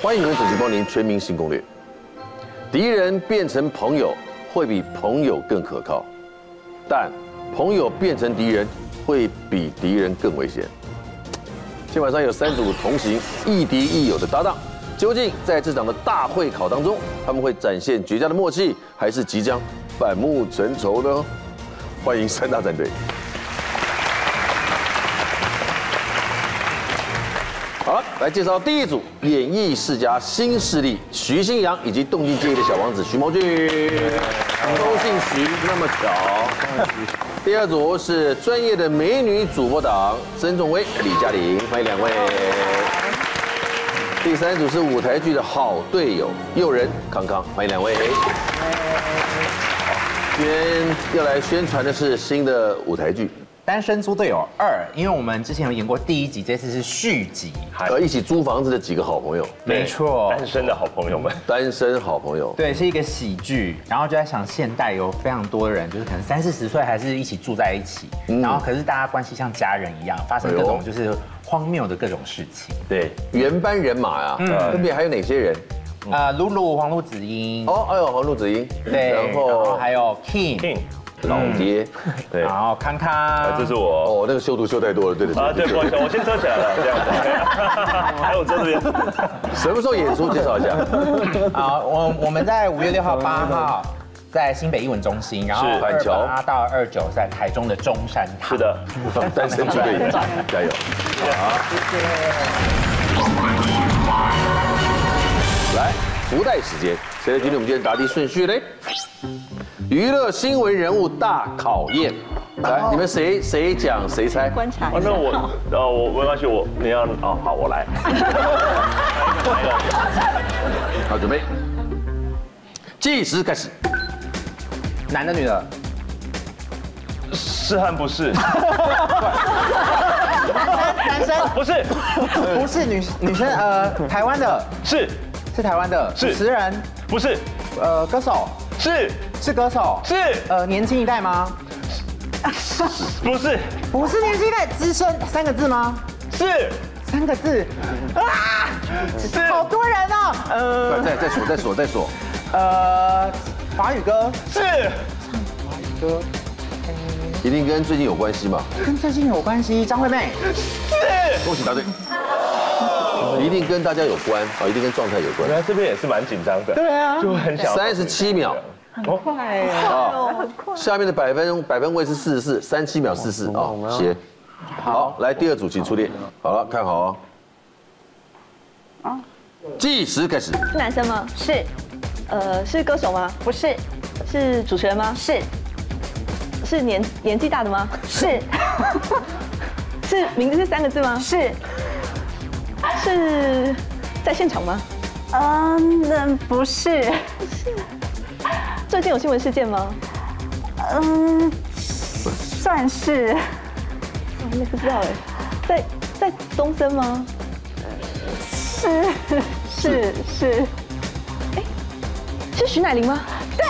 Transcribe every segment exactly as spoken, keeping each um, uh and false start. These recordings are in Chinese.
欢迎准时光临《全民新攻略》。敌人变成朋友会比朋友更可靠，但朋友变成敌人会比敌人更危险。今天晚上有三组同行亦敌亦友的搭档，究竟在这场的大会考当中，他们会展现绝佳的默契，还是即将反目成仇呢？欢迎三大战队。 好了，来介绍第一组演艺世家新势力徐新阳以及动静皆宜的小王子徐谋俊，都姓徐，那么巧。第二组是专业的美女主播党曾仲威、李嘉玲，欢迎两位。第三组是舞台剧的好队友诱人康康，欢迎两位。今天要来宣传的是新的舞台剧。 单身租队友二，因为我们之前有演过第一集，这次是续集。 呃，一起租房子的几个好朋友， 没错， 单身的好朋友们， 单身好朋友， 对，是一个喜剧。然后就在想，现代有非常多人，就是可能三四十岁还是一起住在一起，嗯、然后可是大家关系像家人一样，发生各种就是荒谬的各种事情。 对，原班人马呀、啊，分别还有哪些人？ 呃，露露、黄陆子英， 哦，哎呦，黄陆子英， 对，然后还有 King。 King 老爹， 对， 然后康康， 这是我， 哦，那个修图修太多了，对的， 啊，对，不好意思，我先遮起来了，这样子，还有遮这边， 什么时候演出？介绍一下。 啊，我我们在五月六号、八号在新北艺文中心，然后二八到二九在台中的中山堂。 是的， 单身剧队演，加油！好，谢谢。来，福袋时间，谁来决定我们今天答题顺序嘞？ 娱乐新闻人物大考验，来，你们谁谁讲谁猜？ 观察。 哦，那我，呃，我没关系，我你要，哦，好，我来。 好，准备，计时开始。 男的女的？ 是和不是？ 男生不是， 不是女女生，呃，台湾的， 是是台湾的，主持人， 不是， 呃，歌手， 是。 是歌手， 是呃年轻一代吗？ 不是， 不是年轻一代，资深三个字吗？ 是三个字啊！ 是好多人哦。呃， 再再锁再锁再锁。 呃，华语歌是华语歌， 一定跟最近有关系嘛？ 跟最近有关系。张惠妹是， 恭喜答对。一定跟大家有关啊，一定跟状态有关。 原来这边也是蛮紧张的。 对啊， 就很想。 三十七秒。 很快哦，很快。 下面的百分百分位是四十四，三七秒四四啊，写。好，来第二组请出列。好了，看好哦。啊，计时开始。 是男生吗？是。呃，是歌手吗？不是。是主持人吗？是。是年年纪大的吗？是。是名字是三个字吗？是。是在现场吗？嗯，那不是。不是。 最近有新闻事件吗？嗯，算是。我也不知道哎，在在东森吗？是是是。哎，是徐乃麟吗？对。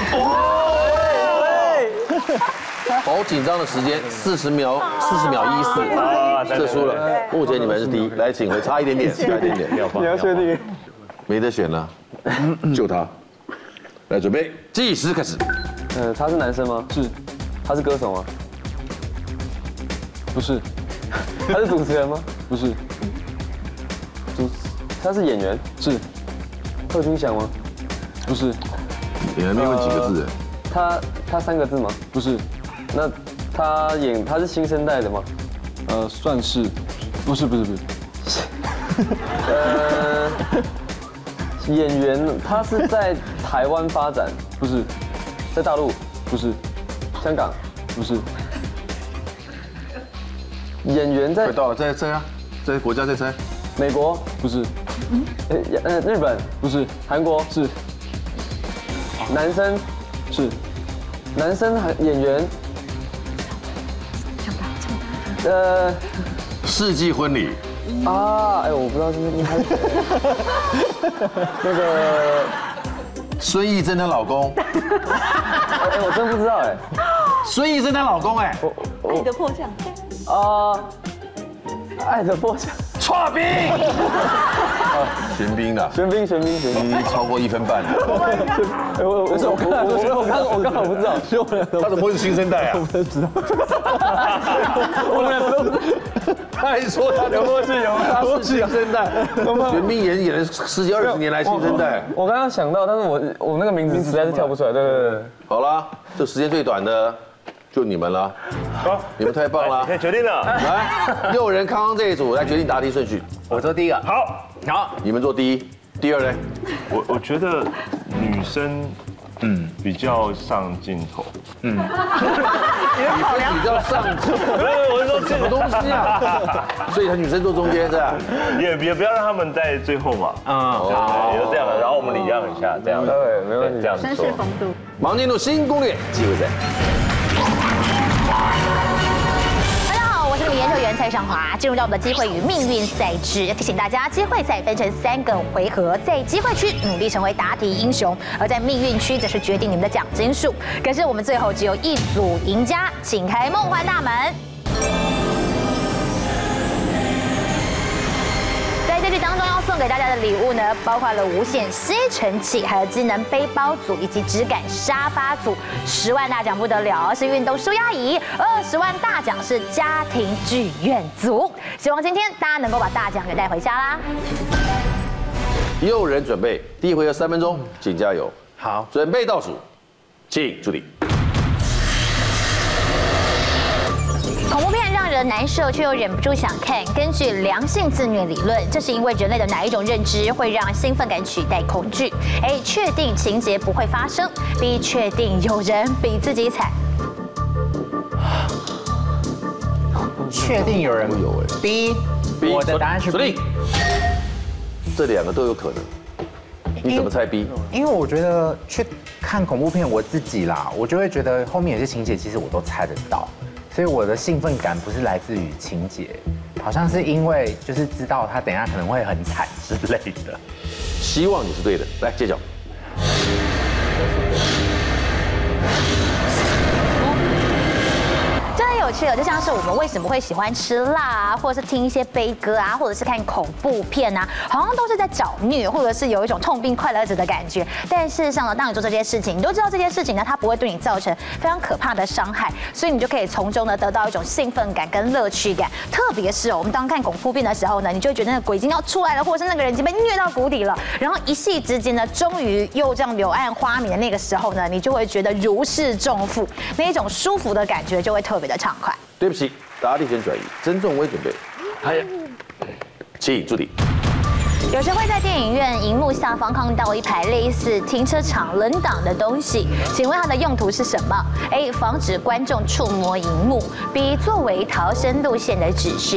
好紧张的时间，四十秒，四十秒一四，这输了。目前你们是第一，来，请回，差一点点，差一点点。 你要确定？ 没得选了，就他。 来，准备，计时开始。 呃，他是男生吗？是。他是歌手吗？不是。他是主持人吗？不是。主，他是演员？是。贺军翔吗？不是。 你还没问几个字？ 他他三个字吗？不是。那他演他是新生代的吗？呃，算是。不是不是不是。呃。 演员，他是在台湾发展，不是，在大陆，不是，香港，不是。演员在快到了，再猜啊，在国家再猜。 美国，不是，呃呃日本，不是，韩国是。男生是，男生还演员。抢答抢答。呃， 世纪婚礼。 啊，哎，我不知道是不是他那个孙艺珍她老公。 哎，我真不知道哎。 孙艺珍她老公哎。 爱的迫降。 啊，爱的迫降。 挫冰。 玄彬的， 玄彬，玄彬，玄彬， 你超过一分半。 我我我我我刚我刚好不知道，所以我们他怎么会是新生代啊？ 我不知道。我们两个都， 他还说他有默契，有他是新生代。玄彬演演了十几二十年来新生代。 我刚刚想到，但是我我那个名字实在是跳不出来。对对对。 好啦，这时间最短的就你们了。好，你们太棒了。 可以决定了。 来，六人康康这一组来决定答题顺序。 我做第一个。 好， 好， 你们做第一，第二呢？ 我我觉得女生，嗯，比较上镜头。嗯， 女生比较上镜。 没有，我是说什么东西啊？所以她女生坐中间是吧？ 也也不要让他们在最后嘛。 嗯， 好，就这样，然后我们礼让一下，这样。 对，没问题。 这样绅士风度。 忙进入新攻略机会赛。 大家好，我是你们研究员蔡尚华。进入到我们的机会与命运赛制，提醒大家，机会赛分成三个回合，在机会区努力成为答题英雄，而在命运区则是决定你们的奖金数。可是我们最后只有一组赢家，请开梦幻大门。在这局当中要送给大家的礼物呢，包括了无线吸尘器，还有机能背包组以及质感沙发组。十万大奖不得了，是运动舒压椅；二十万大奖是家庭剧院组。希望今天大家能够把大奖给带回家啦！ 六人准备，第一回合三分钟，请加油。 好， 准备倒数，请助理。 恐怖片让人难受，却又忍不住想看。根据良性自虐理论，这是因为人类的哪一种认知会让兴奋感取代恐惧 ？A. 确定情节不会发生 ；B. 确定有人比自己惨。 确定有人有哎。 B， 我的答案是 B。 这两个都有可能，你怎么猜 B？ 因为我觉得去看恐怖片，我自己啦，我就会觉得后面有些情节其实我都猜得到。所以我的兴奋感不是来自于情节，好像是因为就是知道他等一下可能会很惨之类的。 希望你是对的，来揭晓。 有趣的，就像是我们为什么会喜欢吃辣啊，或者是听一些悲歌啊，或者是看恐怖片啊，好像都是在找虐，或者是有一种痛并快乐着的感觉。但事实上呢，当你做这些事情，你都知道这些事情呢，它不会对你造成非常可怕的伤害，所以你就可以从中呢得到一种兴奋感跟乐趣感。特别是我们当看恐怖片的时候呢，你就会觉得那个鬼已经要出来了，或者是那个人已经被虐到谷底了，然后一夕之间呢，终于又这样柳暗花明的那个时候呢，你就会觉得如释重负，那一种舒服的感觉就会特别的畅快。 对不起，答题权转移，曾仲威准备。哎，请助理。 有时会在电影院荧幕下方看到一排类似停车场轮挡的东西，请问它的用途是什么 ？A. 防止观众触摸荧幕 ；B. 作为逃生路线的指示。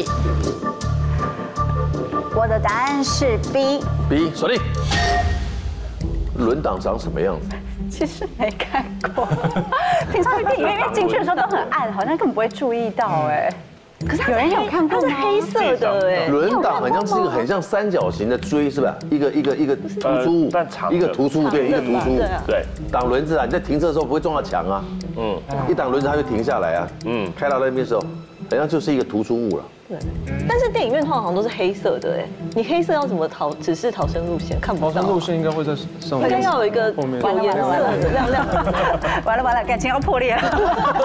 我的答案是 B。 B 锁定。轮挡长什么样子？ 其实没看过，平常电影院因为进去的时候都很暗，好像根本不会注意到哎。可是有人有看过吗？它是黑色的哎。 轮挡很像是一个很像三角形的锥是吧？一个一个一个突出物，一个突出物对，一个突出物对。 挡轮子啊，你在停车的时候不会撞到墙啊，嗯，一挡轮子它会停下来啊，嗯，开到那边的时候，好像就是一个突出物了。 对，但是电影院通常好像都是黑色的哎，你黑色要怎么逃？只是逃生路线看不到。 逃生路线应该会在上面。 应该要有一个有颜色的亮亮。 完了完了，感情要破裂了。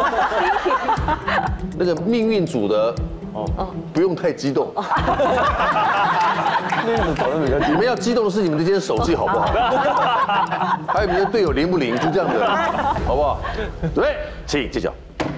那个命运组的哦，不用太激动。 命运组讨论比较你们要激动的是你们之间的手气好不好？还有你们的队友灵不灵？就这样子，好不好？对，请揭晓。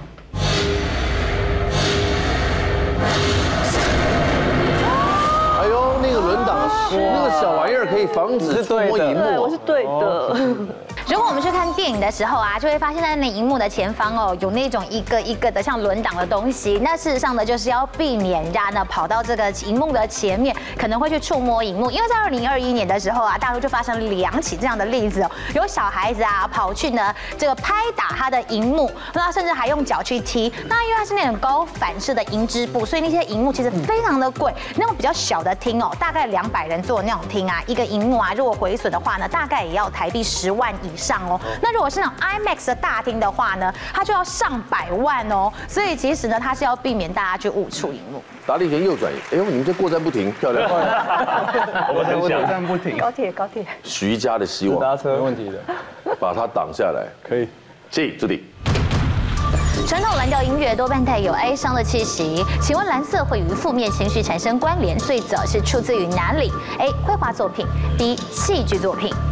哎呦，那个轮挡，那个小玩意儿可以防止触摸荧幕。 我是对的。 如果我们去看电影的时候啊，就会发现在那荧幕的前方哦，有那种一个一个的像轮挡的东西。那事实上呢，就是要避免人家呢跑到这个荧幕的前面，可能会去触摸荧幕。因为在二零二一年的时候啊，大陆就发生了两起这样的例子哦，有小孩子啊跑去呢这个拍打他的荧幕，那甚至还用脚去踢。那因为它是那种高反射的银织布，所以那些荧幕其实非常的贵。那种比较小的厅哦，大概两百人坐的那种厅啊，一个荧幕啊，如果毁损的话呢，大概也要台币十万以上。 上哦。那如果是那种 IMAX 的大厅的话呢，它就要上百万哦。所以其实呢，它是要避免大家去误触荧幕。 达利旋右转，哎呦，你们这过站不停，漂亮。 我们很过想站不停。 高铁高铁。 徐家的希望， 搭车没问题的， 把它挡下来。 可以。 请注意。 传统蓝调音乐多半带有哀伤的气息，请问蓝色会与负面情绪产生关联，最早是出自于哪里 ？A. 绘画作品 ，B. 戏剧作品。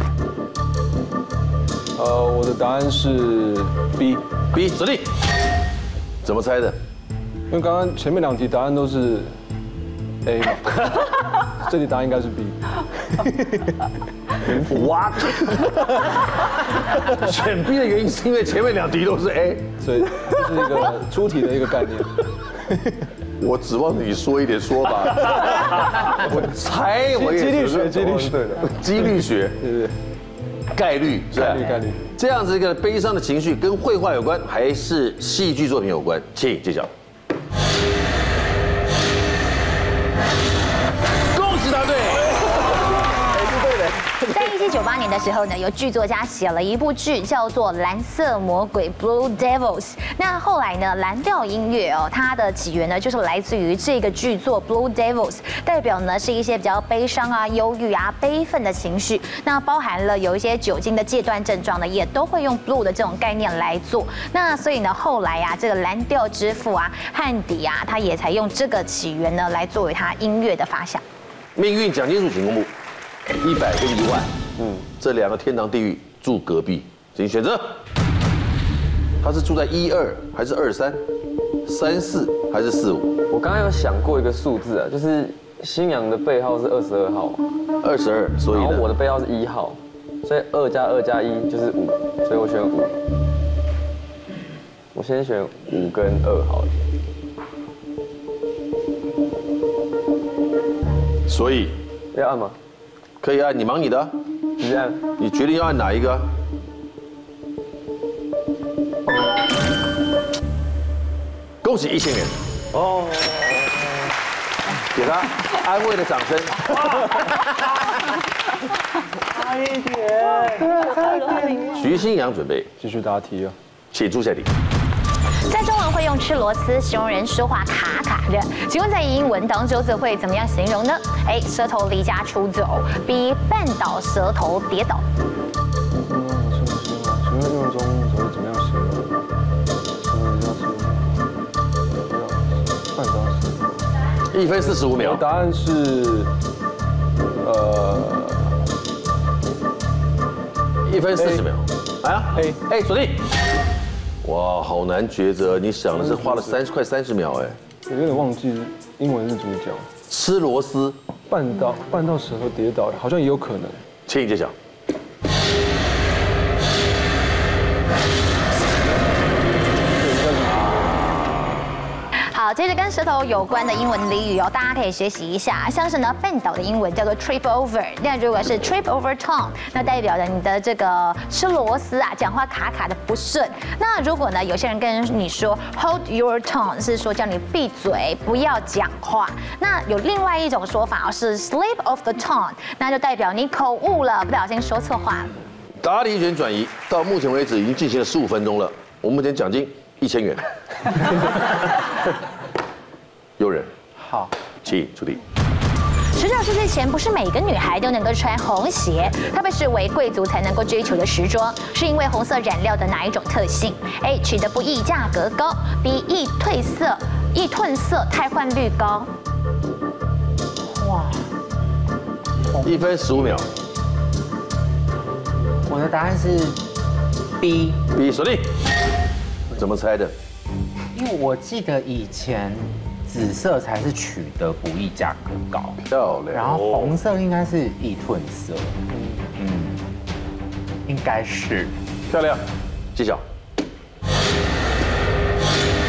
呃，我的答案是 B。 B 指定。怎么猜的？ 因为刚刚前面两题答案都是 A 嘛，这题答案应该是 B。 What？ 选 B 的原因是因为前面两题都是 A， 所以这是一个出题的一个概念。 我指望你说一点说法。我猜我也几率学，几率学，对的， 几率学， 对对， 概率， 概率概率。 这样子一个悲伤的情绪跟绘画有关，还是戏剧作品有关？请揭晓。恭喜答对。 在一七九八年的时候呢，有剧作家写了一部剧，叫做《蓝色魔鬼》（Blue Devils）。那后来呢，蓝调音乐哦，它的起源呢，就是来自于这个剧作《Blue Devils》，代表呢是一些比较悲伤啊、忧郁啊、悲愤的情绪。那包含了有一些酒精的戒断症状呢，也都会用 blue 的这种概念来做。那所以呢，后来啊，这个蓝调之父啊，汉迪啊，他也才用这个起源呢，来作为他音乐的发想。 命运奖金数请公布。一百跟一万，嗯，这两个天堂地狱住隔壁，请选择。他是住在一二还是二三，三四还是四五？ 我刚刚有想过一个数字啊，就是新阳的背号是二十二号， 二十二，所以然后呢， 我的背号是一号，所以二加二加一就是五，所以我选五。我先选五跟二好了。 所以要按吗？ 可以按，你忙你的啊， 直接按。 你决定要按哪一个啊？恭喜一千元哦！给他安慰的掌声。 差一点。 徐新阳准备继续答题啊， 请出下题。 在中文会用吃螺丝形容人说话卡卡的，请问在英文当中则会怎么样形容呢 ？A. 舌头离家出走 ，B. 绊倒舌头跌倒。 嗯，请问用中则会怎么样形容？绊倒舌头。 一分四十五秒。 答案是，呃， 一分四十秒。来啊 A ，A 锁定。哇，好难抉择！你想的是花了三十快三十秒哎， 我有点忘记英文是怎么讲。 吃螺丝， 绊倒绊到舌头跌倒，好像也有可能。 请揭晓。 好，接着跟舌头有关的英文俚语哦，大家可以学习一下。像是呢，绊倒的英文叫做 trip over， 那如果是 trip over tongue， 那代表着你的这个吃螺丝啊，讲话卡卡的不顺。那如果呢，有些人跟你说 hold your tongue， 是说叫你闭嘴，不要讲话。那有另外一种说法哦，是 slip of the tongue， 那就代表你口误了，不小心说错话了。 答题权转移到目前为止已经进行了十五分钟了，我们目前奖金一千元。有人好， 请出题。 十九世纪前，不是每个女孩都能够穿红鞋，它被视为贵族才能够追求的时装，是因为红色染料的哪一种特性 ？A. 取得不易，价格高 ；B. 易褪色，易褪色，汰换率高。 哇， 一分十五秒。 我的答案是 B。 B 锁定。怎么猜的？ 因为我记得以前紫色才是取得不易，价格高， 漂亮。 然后红色应该是易褪色，嗯，应该是漂亮，揭晓。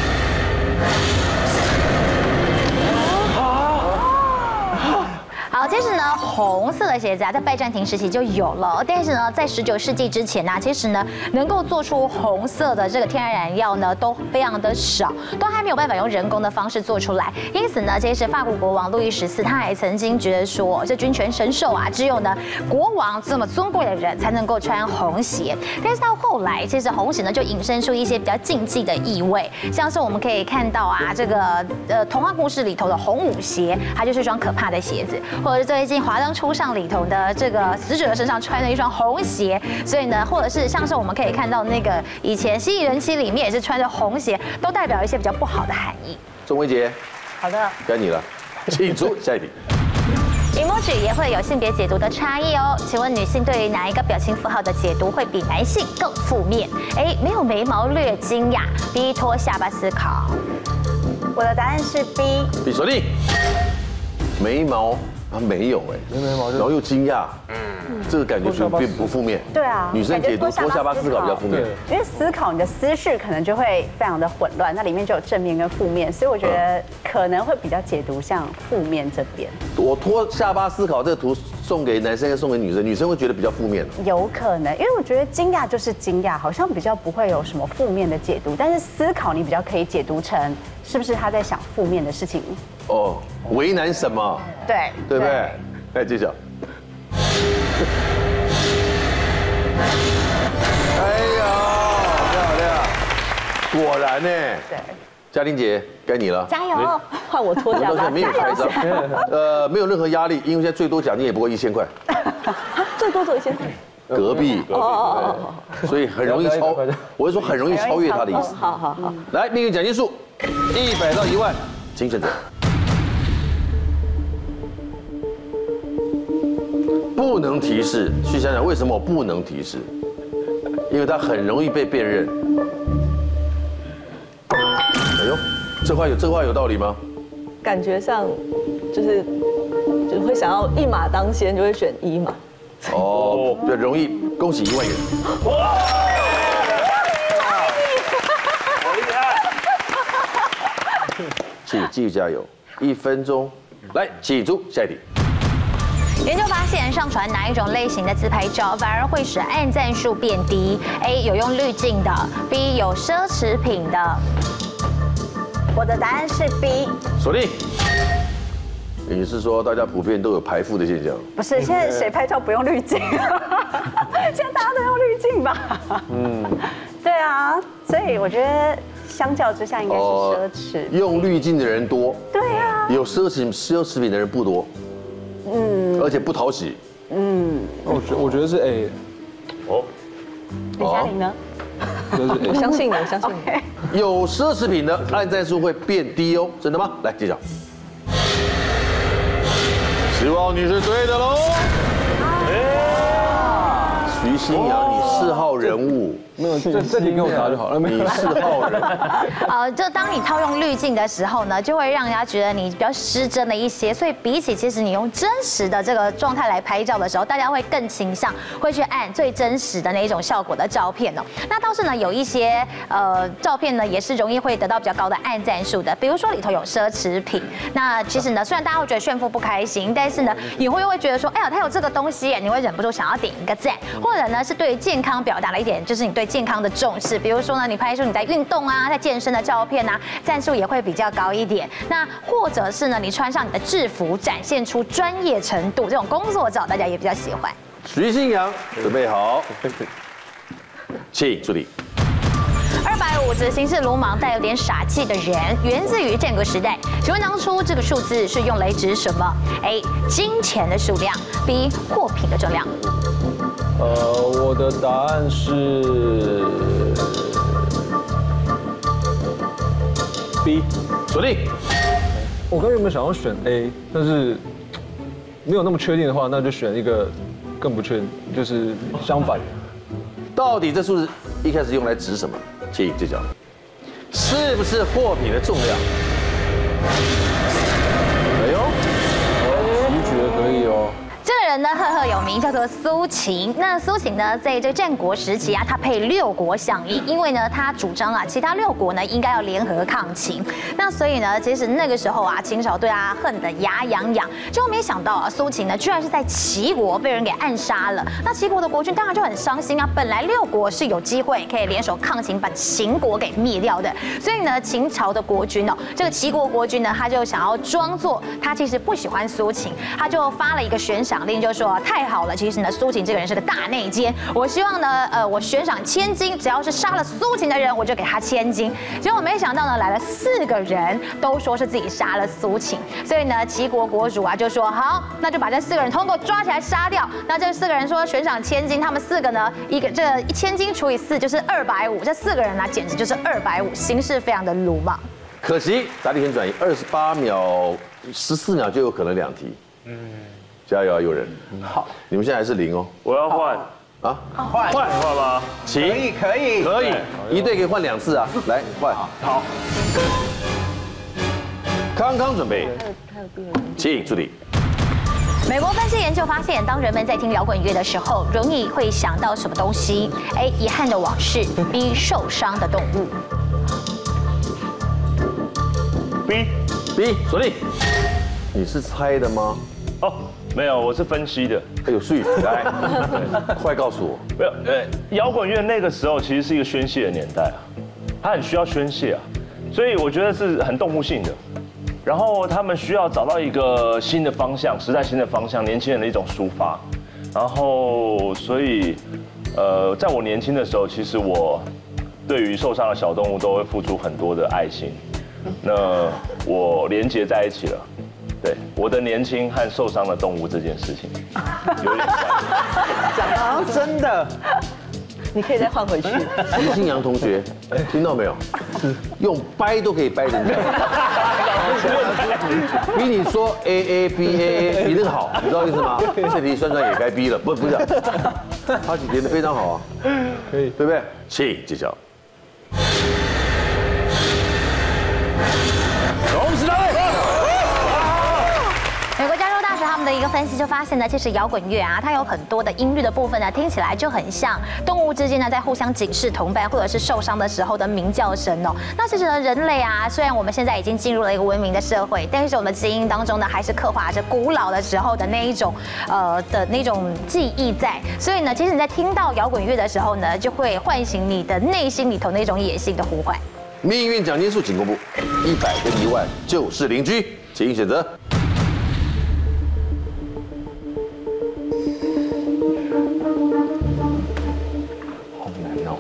好， 其实呢，红色的鞋子啊，在拜占庭时期就有了，但是呢，在十九世纪之前呢、啊，其实呢，能够做出红色的这个天然染料呢，都非常的少，都还没有办法用人工的方式做出来。因此呢，这是法国国王路易十四，他还曾经觉得说，这君权神授啊，只有呢国王这么尊贵的人才能够穿红鞋。但是到后来，其实红鞋呢就引申出一些比较禁忌的意味，像是我们可以看到啊，这个呃童话故事里头的红舞鞋，它就是一双可怕的鞋子，或者是最近《华灯初上》里头的这个死者身上穿的一双红鞋，所以呢，或者是像是我们可以看到那个以前《蜥蜴人妻》里面也是穿着红鞋，都代表一些比较不好的含义。 钟薇姐， 好的， 该你了，请出下一题。 emoji 也会有性别解读的差异哦。请问女性对于哪一个表情符号的解读会比男性更负面 ？A. 没有眉毛略惊讶 ；B. 拖下巴思考。 我的答案是 B。 B 锁定。眉毛啊没有哎， 没眉毛就然后又惊讶，嗯，这个感觉就并不负面。 对啊， 女生解读脱下巴思考比较负面， 因为思考你的思绪可能就会非常的混乱，那里面就有正面跟负面，所以我觉得可能会比较解读像负面这边。 我脱下巴思考这个图送给男生跟送给女生，女生会觉得比较负面。 有可能，因为我觉得惊讶就是惊讶，好像比较不会有什么负面的解读，但是思考你比较可以解读成是不是他在想负面的事情。 哦，为难什么？ 对， 对不对？来揭晓。哎呀，漂亮！果然呢。 对。 嘉玲姐，该你了。 加油！ 换我脱下巴。 没有开张，呃，没有任何压力，因为现在最多奖金也不过一千块。 最多做一千块。 隔壁。哦哦哦。所以很容易超，我是说很容易超越他的意思。 好好好。 来，命运奖金数，一百到一万，请选择。不能提示，去想想为什么我不能提示？因为它很容易被辨认。哎呦，这话有这话有道理吗？ 感觉上就是就会想要一马当先，就会选一嘛。 哦，比较容易，恭喜一万元。哇！好厉害！请继续加油，一分钟，来，请出下一题。 研究发现，上传哪一种类型的自拍照反而会使按赞数变低 ？A. 有用滤镜的 ，B. 有奢侈品的。 我的答案是 B。 锁定。你是说大家普遍都有排富的现象？ 不是，现在谁拍照不用滤镜？现在大家都用滤镜吧？嗯，对啊，所以我觉得相较之下应该是奢侈。 用滤镜的人多。 对啊。 有奢侈奢侈品的人不多。嗯。而且不讨喜。嗯。 我觉我觉得是 A。 哦。 李嘉玲呢？ 我相信你，我相信你。 有奢侈品的按赞数会变低哦，真的吗？来揭晓。希望你是对的喽。徐新阳，你嗜好人物。 没有，这这题给我答就好了。 你嗜好人。 呃，就当你套用滤镜的时候呢，就会让人家觉得你比较失真了一些。所以比起其实你用真实的这个状态来拍照的时候，大家会更倾向会去按最真实的那一种效果的照片哦。那倒是呢，有一些呃照片呢，也是容易会得到比较高的按赞数的。比如说里头有奢侈品，那其实呢，虽然大家会觉得炫富不开心，但是呢，你会会觉得说，哎呀，它有这个东西，你会忍不住想要点一个赞，或者呢是对于健康表达了一点，就是你对健康的重视，比如说呢，你拍出你在运动啊，在健身的照片啊，赞数也会比较高一点。那或者是呢，你穿上你的制服，展现出专业程度，这种工作照大家也比较喜欢。 徐信阳，准备好，请助理。 二百五指行事鲁莽、带有点傻气的人，源自于战国时代。请问当初这个数字是用来指什么 ？A. 金钱的数量 ，B. 货品的重量。 呃，我的答案是 B。 锁定。 我刚原本想要选 A， 但是没有那么确定的话，那就选一个更不确定，就是相反。 到底这数字一开始用来指什么？请揭晓。是不是货品的重量？哎呦， 直觉可以哦。 这个人呢赫赫有名，叫做苏秦。那苏秦呢，在这个战国时期啊，他配六国相议，因为呢，他主张啊，其他六国呢应该要联合抗秦。那所以呢，其实那个时候啊，秦朝对他恨得牙痒痒。结果没想到啊，苏秦呢，居然是在齐国被人给暗杀了。那齐国的国君当然就很伤心啊，本来六国是有机会可以联手抗秦，把秦国给灭掉的。所以呢，秦朝的国君哦，这个齐国国君呢，他就想要装作他其实不喜欢苏秦，他就发了一个悬赏令，就说太好了，其实呢，苏秦这个人是个大内奸，我希望呢，呃，我悬赏千金，只要是杀了苏秦的人，我就给他千金。结果没想到呢，来了四个人，都说是自己杀了苏秦，所以呢，齐国国主啊就说好，那就把这四个人通过抓起来杀掉。那这四个人说悬赏千金，他们四个呢，一个这一千金除以四就是二百五，这四个人呢、啊、简直就是二百五，形势非常的鲁莽。 可惜答题权转移，二十八秒、十四秒就有可能两题。嗯，加油啊，有人。好，你们现在还是零哦。 我要换啊， 换换换吗？ 请可以可以可以，一队可以换两次啊，来换。 好， 康康准备，请助理。 美国分析研究发现，当人们在听摇滚乐的时候，容易会想到什么东西 ？A. 遗憾的往事 ，B. 受伤的动物。 B B 锁定。你是猜的吗？ 哦，没有，我是分析的。 哎呦，所以来，快告诉我。 没有，呃，摇滚乐那个时候其实是一个宣泄的年代啊，它很需要宣泄啊，所以我觉得是很动物性的。然后他们需要找到一个新的方向，时代新的方向，年轻人的一种抒发。然后，所以，呃，在我年轻的时候，其实我对于受伤的小动物都会付出很多的爱心。那我连结在一起了，对我的年轻和受伤的动物这件事情有点关系。 讲得好像真的。 你可以再换回去。 林信阳同学，听到没有？用掰都可以掰人家，比你说 A A B A A 比那个好，你知道意思吗？这题算算也该 B 了，不不是，他演得非常好啊，可以，对不对？请揭晓。恭喜各位！ 美国加州大学他们的一个分析就发现呢，其实摇滚乐啊，它有很多的音律的部分呢，听起来就很像动物之间呢在互相警示同伴，或者是受伤的时候的鸣叫声哦。那其实呢，人类啊，虽然我们现在已经进入了一个文明的社会，但是我们的基因当中呢，还是刻画着古老的时候的那一种呃的那种记忆在。所以呢，其实你在听到摇滚乐的时候呢，就会唤醒你的内心里头那种野性的呼唤。 命运奖金数请公布，一百跟一万就是邻居，请选择。 好难哦。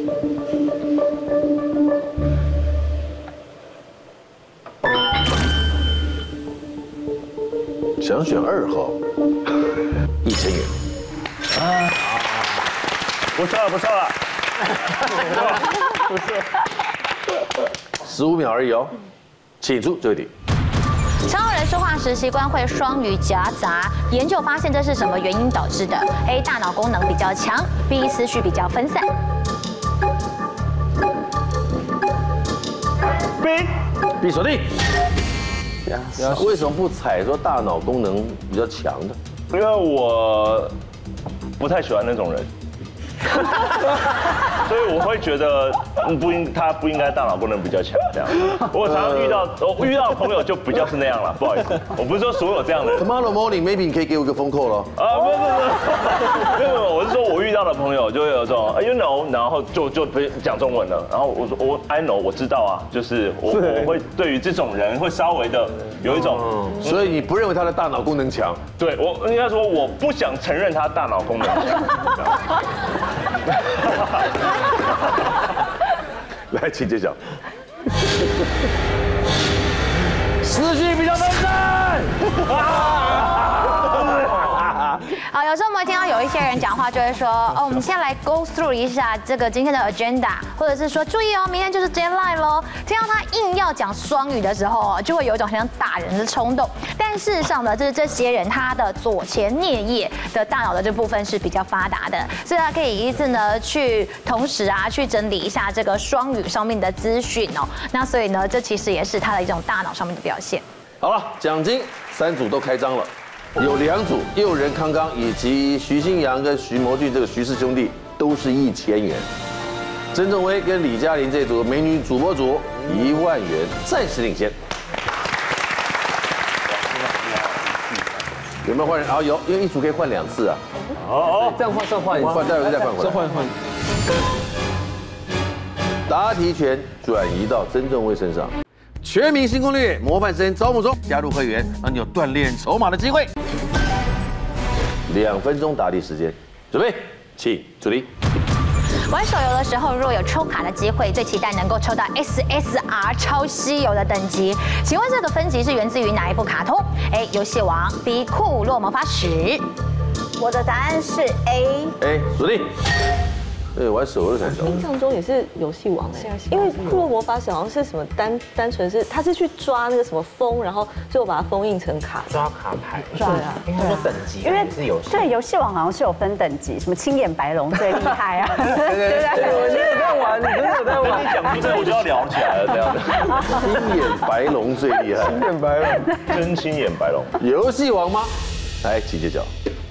想选二号，一千元。 啊，不错了，不错了， 不错。十五秒而已哦，请出最后一题。 常有人说话时习惯会双语夹杂，研究发现这是什么原因导致的 ？A. 大脑功能比较强 ，B. 思绪比较分散。 B B 锁定。为什么不采说大脑功能比较强的？ 因为我不太喜欢那种人。所以我会觉得不应他不应该大脑功能比较强这样。我常常遇到我遇到的朋友就比较是那样了，不好意思，我不是说所有这样的人。 Tomorrow morning maybe 你可以给我一个封扣了。 啊，不是不是，没有没有，我是说我遇到的朋友就会有这种 you know， 然后就就讲中文了，然后我说我 I know 我知道啊，就是我我会对于这种人会稍微的有一种， 所以你不认为他的大脑功能强？ 对我应该说我不想承认他大脑功能强。 来，请揭晓。思绪比较分散。 好，有时候我们会听到有一些人讲话，就会说，哦，我们先来 go through 一下这个今天的 agenda， 或者是说，注意哦，明天就是 deadline 咯。听到他硬要讲双语的时候，就会有一种很像打人的冲动。但事实上呢，就是这些人他的左前颞叶的大脑的这部分是比较发达的，所以他可以一次呢去同时啊去整理一下这个双语上面的资讯哦。那所以呢，这其实也是他的一种大脑上面的表现。 好了，奖金三组都开张了。 有两组，佑仁、康康以及徐新阳跟徐谋俊这个徐氏兄弟都是一千元。曾仲威跟李嘉玲这组美女主播组一万元，暂时领先。有没有换人？啊，有，因为一组可以换两次啊。 哦，这样换算换一换，待会再换回来。 再换换。 答题权转移到曾仲威身上。全民新攻略模范生招募中，加入会员让你有锻炼筹码的机会。两分钟答题时间，准备，请主题。 玩手游的时候，若有抽卡的机会，最期待能够抽到 S S R 超稀有的等级。请问这个分级是源自于哪一部卡通 ？A. 游戏王 ，B. 库洛魔法使。 我的答案是 A。 A， 锁定。对，玩手游的才印象中也是游戏王哎，因为库洛魔法使好像是什么单单纯是他是去抓那个什么封，然后最后把它封印成卡， 抓卡牌。 对啊， 应该说等级，因为是游戏。 对，游戏王好像是有分等级，什么青眼白龙最厉害啊。对对对，你有在玩，你真的有在玩。 你讲出这我就要聊起来了，这样子。 青眼白龙最厉害。 青眼白龙， 真青眼白龙。 游戏王吗？来，请揭晓。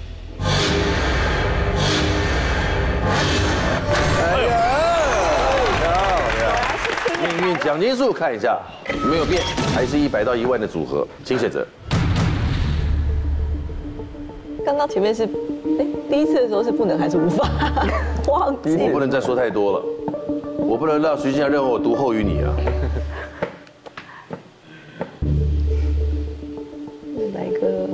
哎呀，命运奖金数看一下，没有变，还是一百到一万的组合，请选择。 刚刚前面是，哎，第一次的时候是不能还是无法？忘记。 我不能再说太多了，我不能让徐静雅认为我独厚于你啊。 来一个，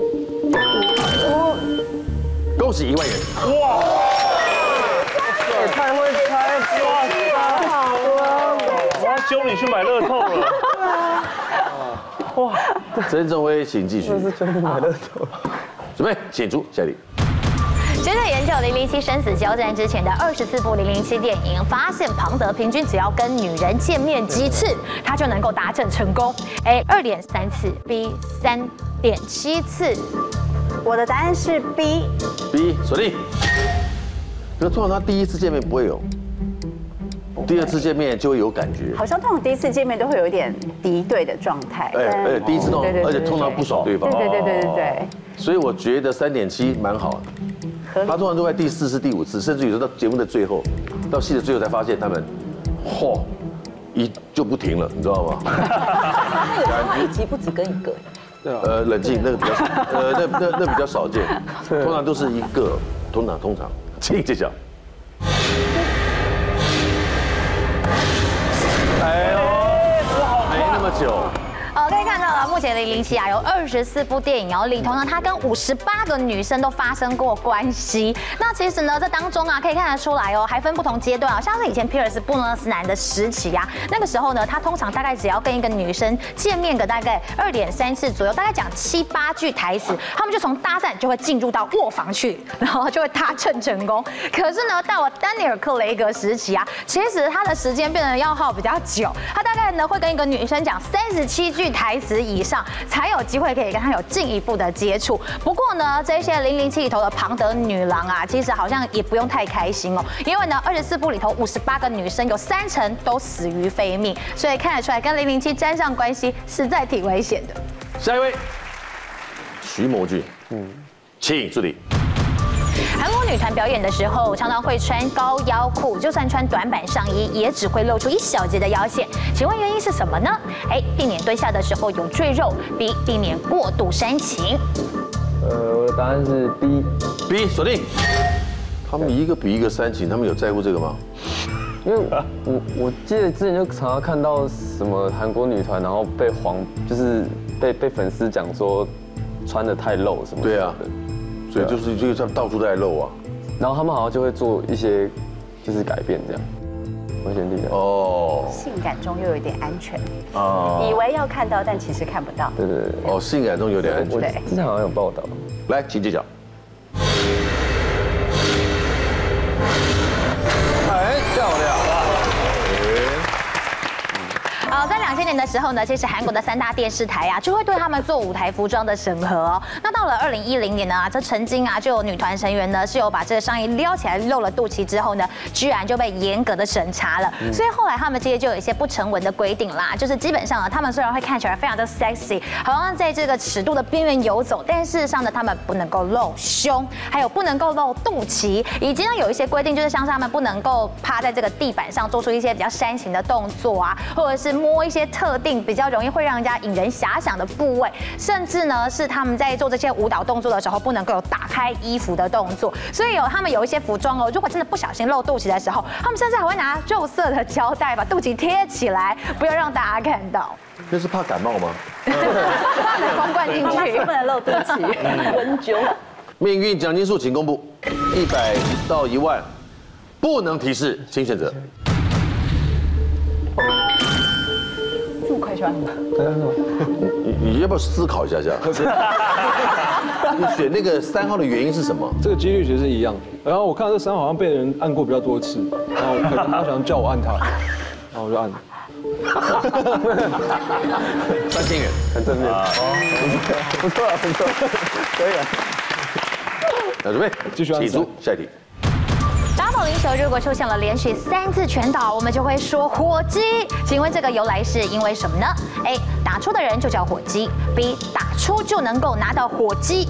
恭喜一万元！哇！ 也太会猜哇塞，好了， 我要揪你去买乐透了。 哇！曾仲威，请继续。 这是真的买乐透。 准备，请出下一题。 针对研究《零零七生死交战》之前的二十四部《零零七》电影，发现庞德平均只要跟女人见面几次，他就能够达成成功。A. 二点三次 ，B. 三点七次。 我的答案是 B。 B 锁定。可通常他第一次见面不会有，第二次见面就会有感觉。 好像通常第一次见面都会有一点敌对的状态。 哎，而且第一次通常，而且通常不爽对方。 对对对对对对。 所以我觉得三点七蛮好的。他通常都在第四次、第五次，甚至有时候到节目的最后，到戏的最后才发现他们，嚯，一就不停了，你知道吗？ 他一集不止跟一个。 呃，冷静，那个比较少，呃，那那那比较少见，通常都是一个，通常通常，请揭晓。哎呦，没那么久。 哦，可以看到了，目前零零七啊有二十四部电影哦，里头呢他跟五十八个女生都发生过关系。那其实呢这当中啊可以看得出来哦，还分不同阶段啊，像是以前皮尔斯布勒斯南的时期啊，那个时候呢他通常大概只要跟一个女生见面个大概二点三次左右，大概讲七八句台词，他们就从搭讪就会进入到卧房去，然后就会搭乘成功。可是呢到了丹尼尔克雷格时期啊，其实他的时间变得要耗比较久，他大概呢会跟一个女生讲三十七句台词以上，才有机会可以跟他有进一步的接触。不过呢，这些零零七里头的庞德女郎啊，其实好像也不用太开心哦，因为呢，二十四部里头五十八个女生有三成都死于非命，所以看得出来跟零零七沾上关系，实在挺危险的。 下一位，徐谋俊，嗯，请助理。 韩国女团表演的时候，常常会穿高腰裤，就算穿短版上衣，也只会露出一小截的腰线。请问原因是什么呢 ？A. 避免蹲下的时候有赘肉 ；B. 避免过度煽情。 呃，我的答案是 B。 B 锁定。他们一个比一个煽情，他们有在乎这个吗？ 因为我我记得之前就常常看到什么韩国女团，然后被黄就是被被粉丝讲说穿的太露什么。 对啊。所以就是就是他们到处都在露啊， 然后他们好像就会做一些就是改变这样，危险地带哦， 性感中又有点安全哦，以为要看到，但其实看不到。 对对对， 哦，性感中有点安全。 对， 之前好像有报道。 来，请揭晓。很漂亮。 好，在两千年年的时候呢，其实韩国的三大电视台啊，就会对他们做舞台服装的审核哦。那到了二零一零年呢，这曾经啊，就有女团成员呢是有把这个上衣撩起来露了肚脐之后呢，居然就被严格的审查了。所以后来他们这些就有一些不成文的规定啦，就是基本上呢，他们虽然会看起来非常的 sexy， 好像在这个尺度的边缘游走，但事实上呢，他们不能够露胸，还有不能够露肚脐，以及呢有一些规定，就是像是他们不能够趴在这个地板上做出一些比较煽情的动作啊，或者是摸一些特定比较容易会让人家引人遐想的部位，甚至呢是他们在做这些舞蹈动作的时候，不能够有打开衣服的动作。所以有他们有一些服装哦，如果真的不小心露肚脐的时候，他们甚至还会拿肉色的胶带把肚脐贴起来，不要让大家看到。 那是怕感冒吗？ 怕被风灌进去， 不能露肚脐，温灸。 命运奖金数请公布，一百到一万，不能提示，请选择。 这么快选？ 你你要不要思考一下下？你选那个三号的原因是什么？ 这个几率其实是一样。然后我看到这三号好像被人按过比较多次，然后可能他想叫我按他，然后我就按。 三千元， 很正面，不错不错，可以了。 好，准备， 继续按起出下一题。 打保龄球如果出现了连续三次全倒，我们就会说火鸡。请问这个由来是因为什么呢 ？A. 打出的人就叫火鸡 ；B. 打出就能够拿到火鸡。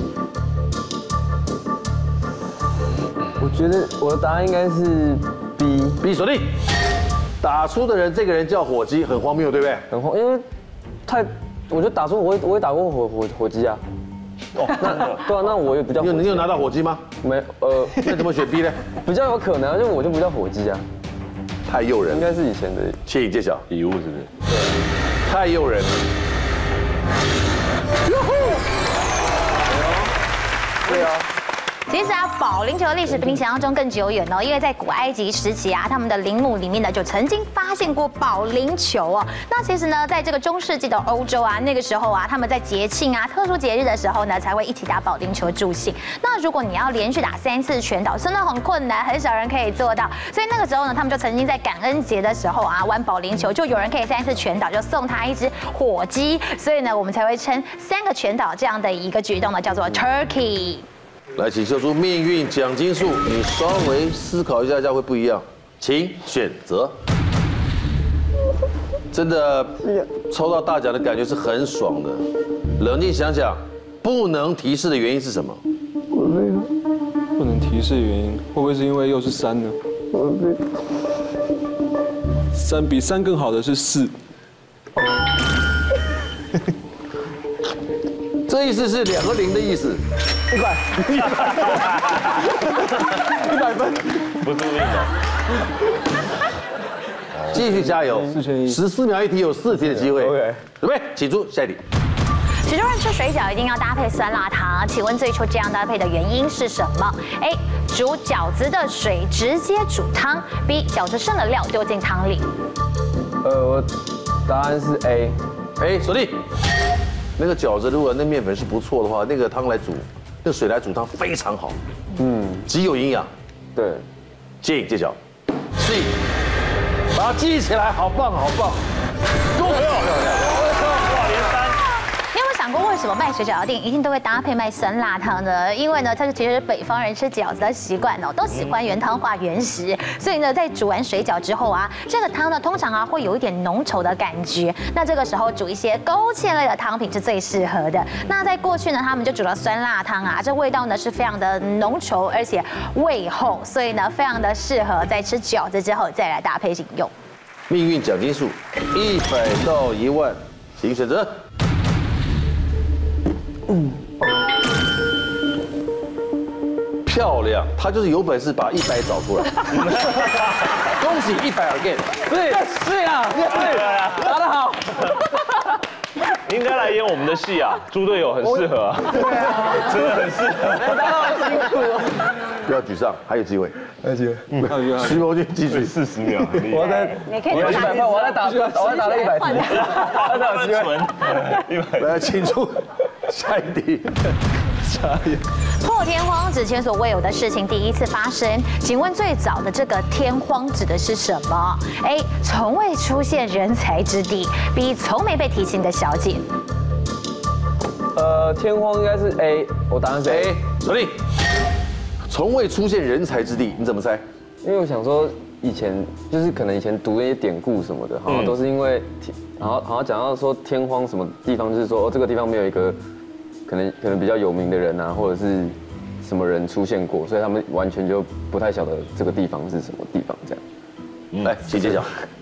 我觉得我的答案应该是 B。 B 锁定。打出的人，这个人叫火鸡，很荒谬，对不对？ 很荒，因为太，我觉得打出我也我也打过火火火鸡啊。哦，那对啊，那我也不叫火鸡。 你有你有拿到火鸡吗？ 没，呃， 那怎么选 B 呢？ 比较有可能，就我就不叫火鸡啊。 太诱人， 应该是以前的。 窃影揭晓， 礼物是不是？ 对，太诱人了。 对啊。 其实啊，保龄球的历史比你想象中更久远哦，因为在古埃及时期啊，他们的陵墓里面呢就曾经发现过保龄球哦。那其实呢，在这个中世纪的欧洲啊，那个时候啊，他们在节庆啊、特殊节日的时候呢，才会一起打保龄球助兴。那如果你要连续打三次全倒，真的很困难，很少人可以做到。所以那个时候呢，他们就曾经在感恩节的时候啊，玩保龄球，就有人可以三次全倒，就送他一只火鸡。所以呢，我们才会称三个全倒这样的一个举动呢，叫做 turkey。 来，请秀出命运奖金数，你稍微思考一下，这样会不一样，请选择。真的抽到大奖的感觉是很爽的，冷静想想，不能提示的原因是什么？ 我累了。不能提示的原因，会不会是因为又是三呢？我累。三比三更好的是四。 这意思是两个零的意思。 一百，一百，一百分， 不是那种。 继续加油， 四千一， 十四秒一题，有四题的机会。 OK， 准备，起出下一题。 许多人吃水饺一定要搭配酸辣汤，请问最初这样搭配的原因是什么 ？A. 煮饺子的水直接煮汤 ；B. 饺子剩了料丢进汤里。 呃，我答案是 A。 A 锁定。那个饺子如果那面粉是不错的话，那个汤来煮，那水来煮汤非常好，嗯，极有营养。 对， 接影揭晓，是，把它记起来，好棒好棒，够漂亮。 你有没有想过，为什么卖水饺的店一定都会搭配卖酸辣汤呢？因为呢，它是其实北方人吃饺子的习惯哦，都喜欢原汤化原食，所以呢，在煮完水饺之后啊，这个汤呢，通常啊会有一点浓稠的感觉。那这个时候煮一些勾芡类的汤品是最适合的。那在过去呢，他们就煮了酸辣汤啊，这味道呢是非常的浓稠，而且味厚，所以呢，非常的适合在吃饺子之后再来搭配饮用。 命运奖金数一百到一万，请选择。嗯，漂亮，他就是有本事把一百找出来。恭喜一百 again， 对对啊，对，打得好。 应该来演我们的戏啊，猪队友很适合啊，对啊，真的很适合。 打得好辛苦。 不要沮丧，还有机会， 还有机会，嗯，还有机会。 徐博君继续四十秒， 我在， 你可以我一百分，我在打，我在打了一百题， 还有机会， 来，请出下一题。 傻眼。 破天荒指前所未有的事情第一次发生，请问最早的这个天荒指的是什么 ？A. 从未出现人才之地 ；B. 从没被提醒的小姐。 呃，天荒应该是 A， 我答案是 A。 锁定。从未出现人才之地，你怎么猜？ 因为我想说，以前就是可能以前读那些典故什么的，好像都是因为，然后好像讲到说天荒什么地方，就是说哦这个地方没有一个可能可能比较有名的人啊，或者是什么人出现过，所以他们完全就不太晓得这个地方是什么地方这样。 来，请揭晓。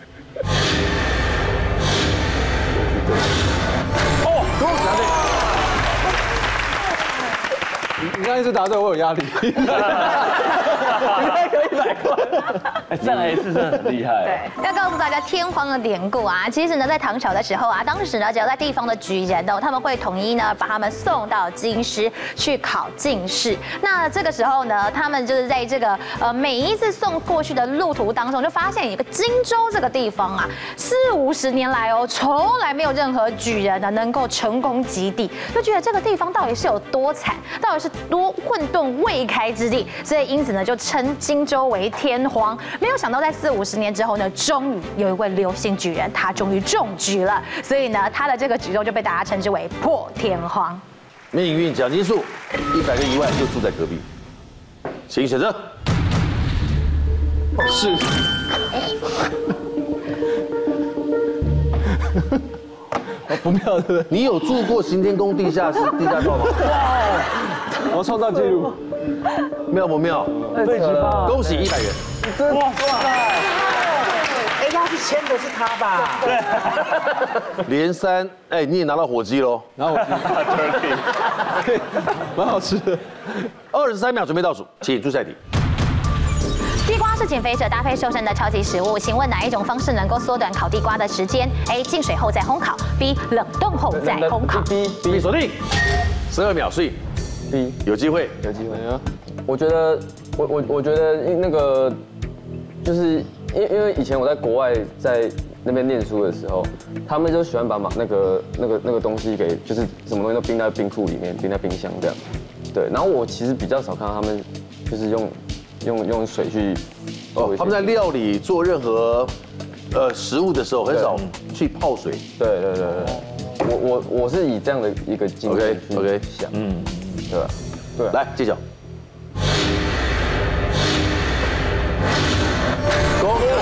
哦，恭喜答对。 你刚才是答对，我有压力。应该可以一百块。 哎，再来一次真的很厉害。 对，要告诉大家天荒的典故啊，其实呢，在唐朝的时候啊，当时呢，只要在地方的举人哦，他们会统一呢，把他们送到京师去考进士。那这个时候呢，他们就是在这个呃每一次送过去的路途当中，就发现有一个荆州这个地方啊，四五十年来哦，从来没有任何举人呢能够成功及第，就觉得这个地方到底是有多惨，到底是多混沌未开之地，所以因此呢，就称荆州为天荒。没有想到，在四五十年之后呢，终于有一位刘姓举人，他终于中举了，所以呢，他的这个举动就被大家称之为破天荒。 命运奖金数一百跟一万就住在隔壁，请选择。 是。不妙对不对？ 你有住过行天宫地下室地下道吗？ 我要创造纪录。 妙不妙？ 对吧？ 恭喜一百元。 哇塞！ 哎，要是签的是他吧？ 对。连三，哎，你也拿到火鸡喽？ 然后我对，蛮好吃的。 二十三秒准备倒数，请出下一题。 地瓜是减肥者搭配瘦身的超级食物，请问哪一种方式能够缩短烤地瓜的时间 ？A. 浸水后再烘烤 ，B. 冷冻后再烘烤。 B B 锁定，十二秒，所以 B 有机会， 有机会啊！我觉得，我我我觉得那个，就是因因为以前我在国外在那边念书的时候，他们就喜欢把嘛那个那个那个东西给，就是什么东西都冰在冰库里面，冰在冰箱这样。对，然后我其实比较少看到他们就是用用用水去哦，他们在料理做任何呃食物的时候，很少去泡水。 对对对对，我我我是以这样的一个经验去 OK 想，嗯，对吧？对， 来揭晓。恭喜！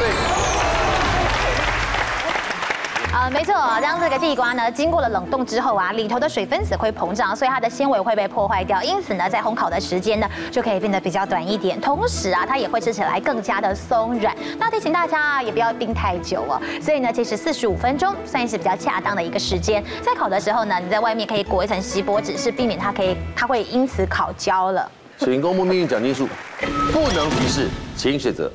呃，没错，当这个地瓜呢经过了冷冻之后啊，里头的水分子会膨胀，所以它的纤维会被破坏掉，因此呢，在烘烤的时间呢就可以变得比较短一点，同时啊，它也会吃起来更加的松软。那提醒大家啊，也不要冰太久哦。所以呢，其实四十五分钟算是比较恰当的一个时间。在烤的时候呢，你在外面可以裹一层锡箔纸，是避免它可以它会因此烤焦了。 请公布命运奖金数，不能提示，请选择。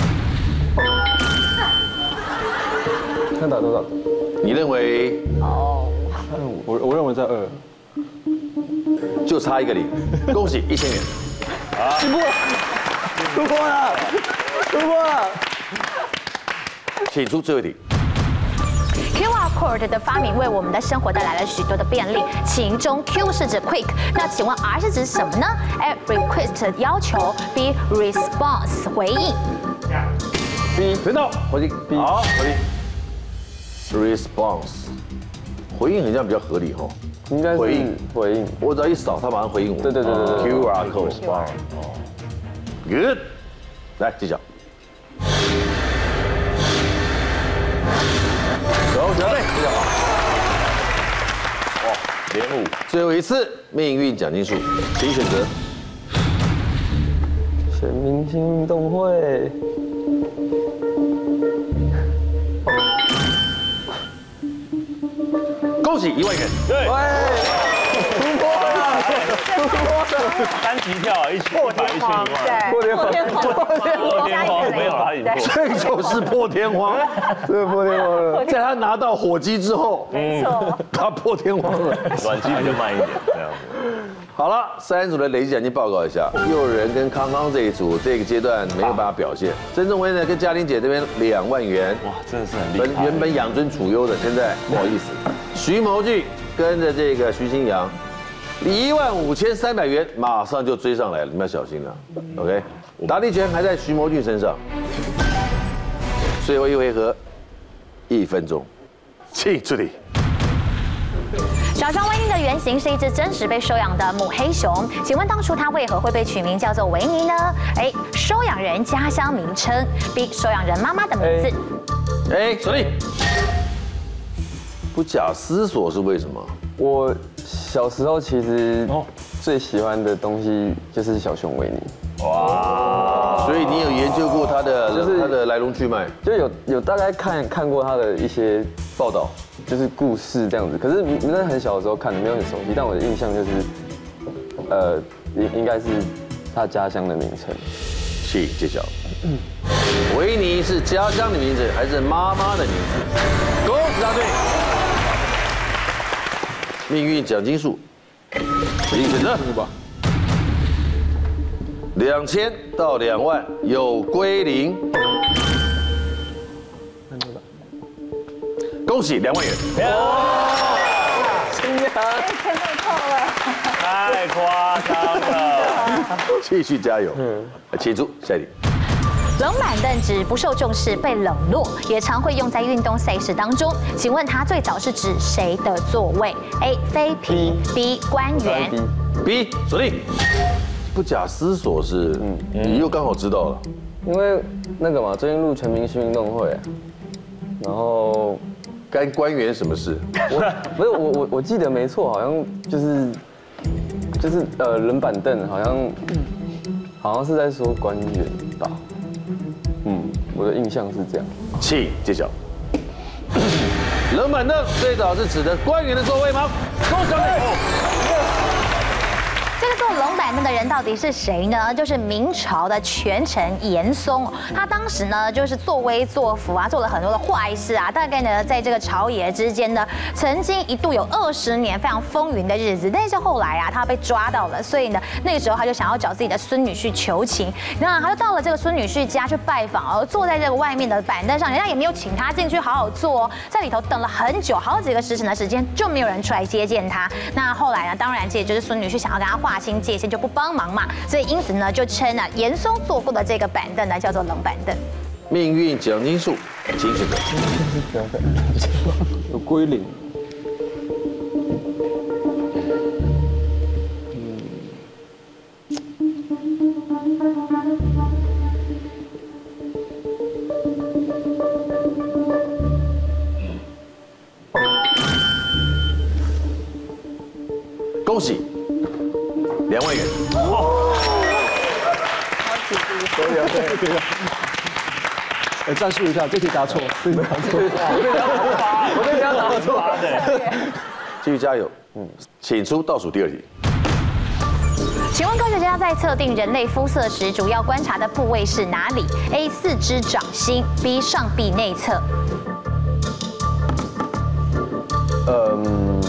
看打多少？ 你认为？ 哦，我我认为在二， 就差一个零，恭喜一千元。 突破了，突破了，突破了。 请出最后一题。 Q R code 的发明为我们的生活带来了许多的便利，其中 Q 是指 quick， 那请问 R 是指什么呢 ？A. request 要求 ，B. response 回应。 B 回到火鸡，好，火鸡。response 回应很像比较合理哈， 应该是回应回应， 我只要一扫，它马上回应我。 对对对对对 ，Q R code。哦 ，Good， 来揭晓。走，小队，非常好。哇，连五，最后一次命运奖金数，请选择。 全明星运动会。 恭喜一万元！ 对， 突破了，突破了， 单级跳啊，一起破百一千一万， 破天荒， 破天荒没有他赢过， 这就是破天荒， 这破天荒了。 在他拿到火鸡之后， 没错， 他破天荒了， 软鸡比较慢一点，这样子。 好了，三组的累计奖金报告一下，诱人跟康康这一组这个阶段没有办法表现，曾仲威呢跟嘉玲姐这边两万元， 哇，真的是很厉本害。 原本养尊处优的，现在不好意思。徐谋俊跟着这个徐新阳一万五千三百元马上就追上来了，你们要小心了。OK， 答题权还在徐谋俊身上。最后一回合，一分钟，请出题。 小熊维尼的原型是一只真实被收养的母黑熊，请问当初它为何会被取名叫做维尼呢 ？A. 收养人家乡名称 ；B. 收养人妈妈的名字。 哎，锁定。不假思索是为什么？ 我小时候其实最喜欢的东西就是小熊维尼。 哇！所以你有研究过它的， 就是它的来龙去脉， 就有有大概看看过他的一些报道，就是故事这样子。可是那很小的时候看的，没有很熟悉。但我的印象就是，呃，应应该是他家乡的名称。 请揭晓。维尼是家乡的名字还是妈妈的名字？恭喜答对。命运奖金数，请选择。两千到两万，有归零。恭喜两万元。 新年好！ 钱被扣了。 太夸张了。 继续加油。嗯，请出下一题。 冷板凳指不受重视、被冷落，也常会用在运动赛事当中。请问它最早是指谁的座位 ？A. 飞皮 B. 官员 B 锁定。不假思索是，嗯，你又刚好知道了。 因为那个嘛，最近录全明星运动会，然后干官员什么事？ 我不是我我我记得没错，好像就是就是呃冷板凳，好像好像是在说官员吧。嗯，我的印象是这样。 请揭晓。冷板凳最早是指的官员的座位吗？恭喜你！ 这个坐冷板凳的人到底是谁呢？就是明朝的权臣严嵩。他当时呢，就是作威作福啊，做了很多的坏事啊。大概呢，在这个朝野之间呢，曾经一度有二十年非常风云的日子。但是后来啊，他被抓到了，所以呢，那个时候他就想要找自己的孙女婿求情。那他就到了这个孙女婿家去拜访，而坐在这个外面的板凳上，人家也没有请他进去好好坐哦，在里头等了很久，好几个时辰的时间，就没有人出来接见他。那后来呢，当然这也就是孙女婿想要跟他划清界限，就不帮忙嘛，所以因此呢，就称啊严嵩坐过的这个板凳呢叫做冷板凳。 命运奖金数，请选择。 有归零。 恭喜两万元。 哎，战术一下，这题答错，这题答错，我这题答错，我这题答错。 继续加油，嗯，请出倒数第二题。 请问科学家在测定人类肤色时，主要观察的部位是哪里 ？A. 四肢掌心 B. 上臂内侧。 嗯，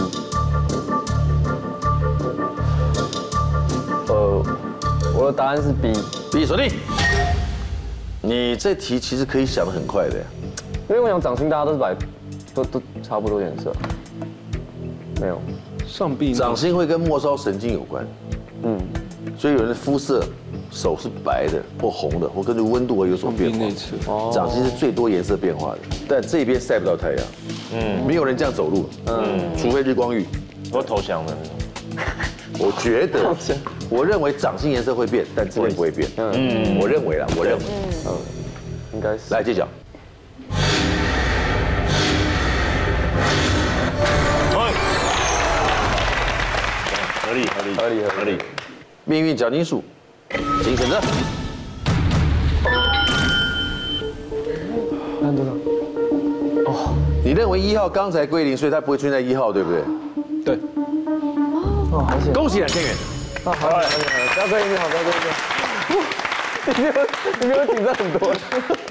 呃，我的答案是 B。 B 锁定。你这题其实可以想得很快的呀， 因为我想掌心大家都是白，都都差不多颜色。没有， 上臂掌心会跟末梢神经有关，嗯，所以有人的肤色手是白的或红的，或根据温度而有所变化。掌心是最多颜色变化的，但这边晒不到太阳，嗯，没有人这样走路，嗯，除非日光浴， 我投降的那种。 我觉得，我认为掌心颜色会变，但这边不会变。嗯，我认为啦，我认为， 嗯，应该是。 来揭晓。 合理合理合理合理。 命运奖金数，请选择。 看多少？ 哦，你认为一号刚才归零，所以它不会出现在一号，对不对？ 对。哦，好险！ 恭喜两千元。 啊，好，好，好，不要归零，好，不要归零。你比我，你比我紧张很多。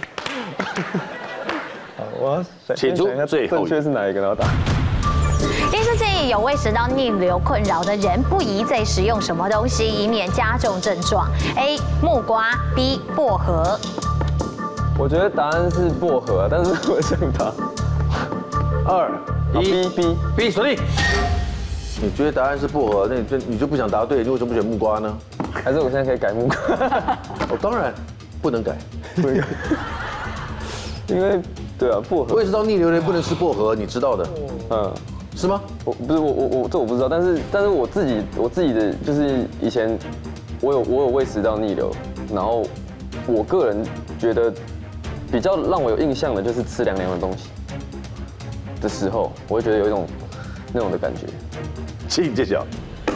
好，我要请出最后正确是哪一个？然后打。 医师建议有胃食道逆流困扰的人不宜再食用什么东西，以免加重症状 ？A. 木瓜 B. 薄荷。 我觉得答案是薄荷，但是我想答。 二一 B B B 锁定。 你觉得答案是薄荷，那你就你就不想答对，你为什么不选木瓜呢？ 还是我现在可以改木瓜？ 哦，当然不能改， 不能改，因为对啊，薄荷。 我也知道逆流的人不能吃薄荷，你知道的， 嗯， 是吗？ 我不是我我我这我不知道，但是但是我自己我自己的就是以前我有我有胃食道逆流，然后我个人觉得比较让我有印象的就是吃凉凉的东西的时候，我会觉得有一种那种的感觉。 请揭晓。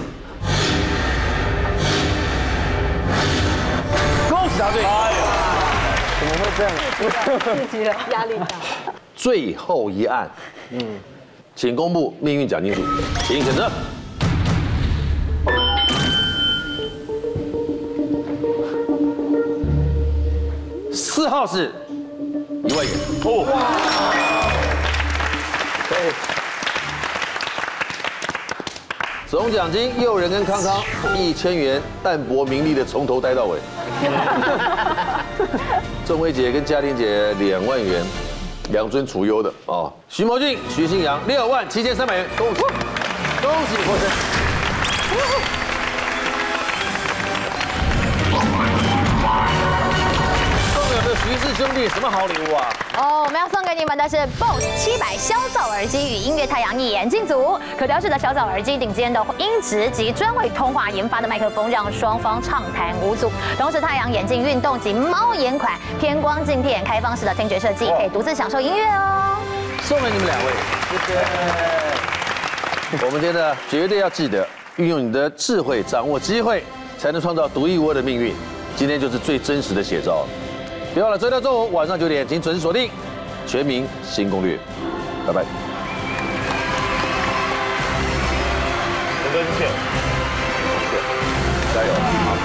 恭喜答对！哎呦， 怎么会这样？ 刺激了，压力大。 最后一案，嗯，请公布命运奖金数，请选择。四号是一万元。哦，对。总奖金诱人跟康康一千元，淡泊名利的从头待到尾。郑薇姐跟嘉玲姐两万元，两尊除忧的哦。徐谋俊、徐新阳六万七千三百元，恭喜恭喜获胜。徐氏兄弟什么好礼物啊？ 哦，我们要送给你们的是 B O S S 七百消噪耳机与音乐太阳眼镜组，可调式的小噪耳机，顶尖的音质及专为通话研发的麦克风，让双方畅谈无阻。同时，太阳眼镜运动及猫眼款偏光镜片，开放式的听觉设计，可以独自享受音乐哦。 送给你们两位，谢谢。我们真的绝对要记得，运用你的智慧，掌握机会，才能创造独一无二的命运。今天就是最真实的写照。别忘了周六周五晚上九点，请准时锁定《全民新攻略》，拜拜。 陈哥，谢谢， 加油！好，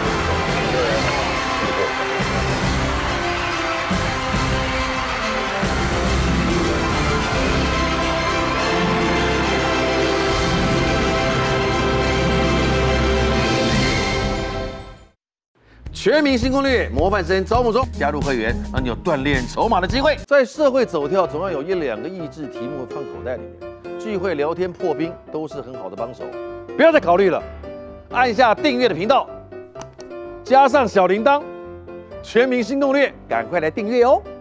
全民新攻略模范生招募中，加入会员让你有锻炼筹码的机会。在社会走跳，总要有一两个益智题目放口袋里面，聚会聊天破冰都是很好的帮手。不要再考虑了，按下订阅的频道，加上小铃铛，全民新攻略，赶快来订阅哦。